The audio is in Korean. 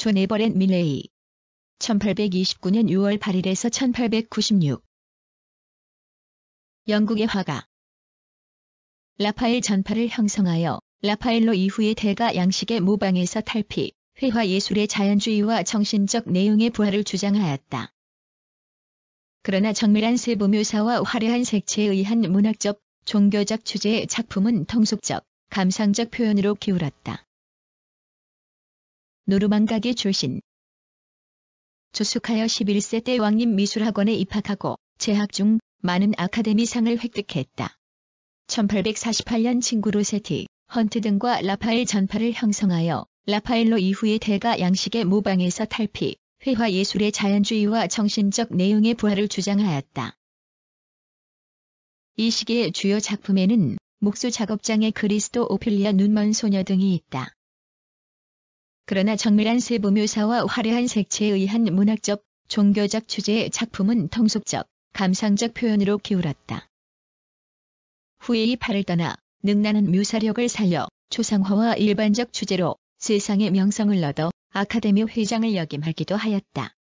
존 에버렛 밀레이 1829년 6월 8일에서 1896 영국의 화가 라파엘 전파를 형성하여 라파엘로 이후의 대가 양식의 모방에서 탈피, 회화 예술의 자연주의와 정신적 내용의 부활을 주장하였다. 그러나 정밀한 세부 묘사와 화려한 색채에 의한 문학적, 종교적 주제의 작품은 통속적, 감상적 표현으로 기울었다. 노르망각의 출신 조숙하여 11세 때 왕립 미술학원에 입학하고 재학 중 많은 아카데미상을 획득했다. 1848년 친구 로세티, 헌트 등과 라파엘 전파를 형성하여 라파엘로 이후의 대가 양식의 모방에서 탈피, 회화 예술의 자연주의와 정신적 내용의 부활을 주장하였다. 이 시기의 주요 작품에는 목수 작업장의 그리스도 오피리아 눈먼 소녀 등이 있다. 그러나 정밀한 세부 묘사와 화려한 색채에 의한 문학적, 종교적 주제의 작품은 통속적, 감상적 표현으로 기울었다. 후에 이 팔을 떠나 능란한 묘사력을 살려 초상화와 일반적 주제로 세상의 명성을 얻어 아카데미 회장을 역임하기도 하였다.